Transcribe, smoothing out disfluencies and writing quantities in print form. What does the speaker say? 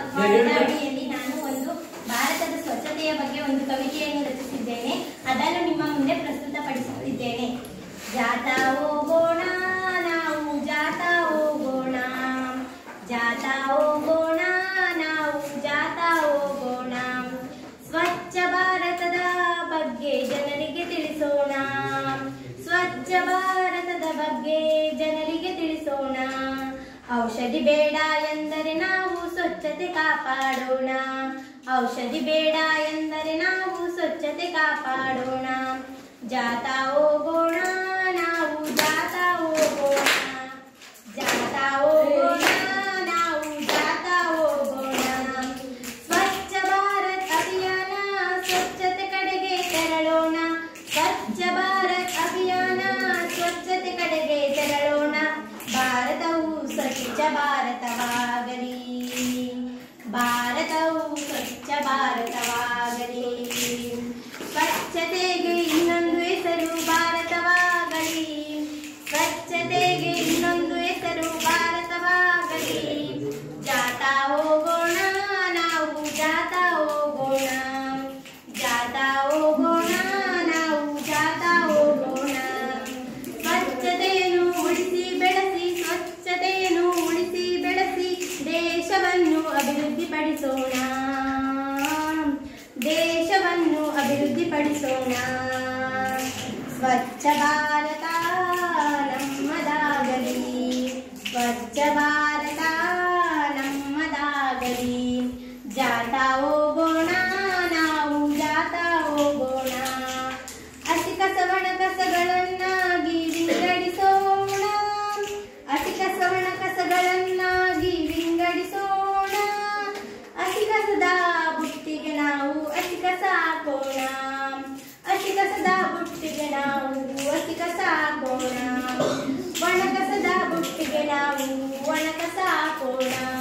ಪಾಠದ ಅಡಿಯಲ್ಲಿ ನಾನು ಒಂದು ಭಾರತದ ಸ್ವಚ್ಛತೆಯ ಬಗ್ಗೆ ಒಂದು ಕವಿತೆಯನ್ನು ರಚಿಸಿದ್ದೇನೆ. ಅದನ್ನು ನಿಮ್ಮ ಮುಂದೆ ಪ್ರಸ್ತುತಪಡಿಸುತ್ತಿದ್ದೇನೆ. ಜಾತಾ ಹೋಗೋಣ ನಾವು, ಜಾತಾ ಹೋಗೋಣ, ಜಾತಾ ಹೋಗೋಣ ನಾವು, ಜಾತಾ ಹೋಗೋಣ. ಸ್ವಚ್ಛ ಭಾರತದ ಬಗ್ಗೆ ಜನರಿಗೆ ತಿಳಿಸೋಣ, ಸ್ವಚ್ಛ ಭಾರತದ ಬಗ್ಗೆ ಜನರಿಗೆ ತಿಳಿಸೋಣ. ಔಷಧಿ ಬೇಡ ಎಂದರೆ ನಾವು ಸ್ವಚ್ಛತೆ ಕಾಪಾಡೋಣ, ಔಷಧಿ ಬೇಡ ಎಂದರೆ ನಾವು ಸ್ವಚ್ಛತೆ ಕಾಪಾಡೋಣ. ಜಾತಾ ಹೋಗೋಣ ನಾವು, ಜಾತಾ ಹೋಗೋಣ, ಜಾತಾ ಹೋಗೋಣ ನಾವು, ಜಾತಾ ಹೋಗೋಣ. ಸ್ವಚ್ಛ ಭಾರತ್ ಅಭಿಯಾನ, ಸ್ವಚ್ಛತೆ ಕಡೆಗೆ ತೆರಳೋಣ, ಸ್ವಚ್ಛ ಭಾರತ್ ಅಭಿಯಾನ, ಸ್ವಚ್ಛತೆ ಕಡೆಗೆ ತೆರಳೋಣ. ಭಾರತವು ಸ್ವಚ್ಛ ಭಾರತವಾಗಲಿ, ಭಾರತವು ಸ್ವಚ್ಛ ಭಾರತವಾಗಲಿ. ಸ್ವಚ್ಛತೆಗೆ ಇನ್ನೊಂದು ಹೆಸರು ಭಾರತವಾಗಲಿ, ಸ್ವಚ್ಛತೆಗೆ ಇನ್ನೊಂದು ಹೆಸರು ಭಾರತವಾಗಲಿ. ಜಾತಾ ಹೋಗೋಣ ನಾವು, ಜಾತಾ ಹೋಗೋಣ, ಜಾತಾ ಹೋಗೋಣ ನಾವು, ಜಾತಾ ಹೋಗೋಣ. ಸ್ವಚ್ಛತೆಯನ್ನು ಉಳಿಸಿ ಬೆಳೆಸಿ, ಸ್ವಚ್ಛತೆಯನ್ನು ಉಳಿಸಿ ಬೆಳೆಸಿ ದೇಶವನ್ನು ಅಭಿವೃದ್ಧಿಪಡಿಸೋಣ, ದೇಶವನ್ನು ಅಭಿವೃದ್ಧಿಪಡಿಸೋಣ. ಸ್ವಚ್ಛ ಭಾರತ ನಮ್ಮದಾಗಲಿ, ಸ್ವಚ್ಛ ಭಾರತ ನಮ್ಮದಾಗಲಿ. ಜಾತಾ ಹೋಗೋಣ ನಾವು, ಜಾತಾ ಹೋಗೋಣ. ಅತಿ ಕಸವಣ ಕಸಗಳನ್ನಾಗಿ ವಿಂಗಡಿಸೋಣ, ಅತಿ ಕಸವಣ ಕಸಗಳನ್ನಾಗಿ ವಿಂಗಡಿಸೋಣ. ಅತಿ ಕಸದ ಬುಟ್ಟಿಗೆ ನಾವು ಅತಿ ಕಸ ಹಾಕೋಣ, ಅತಿ ಕಸದ ಬುಟ್ಟಿಗೆ ನಾವು ಅತಿ ಕಸ ಹಾಕೋಣ. ಒಣ ಕಸದ ಬುಟ್ಟಿಗೆ ನಾವು ಒಣ ಕಸ ಹಾಕೋಣ.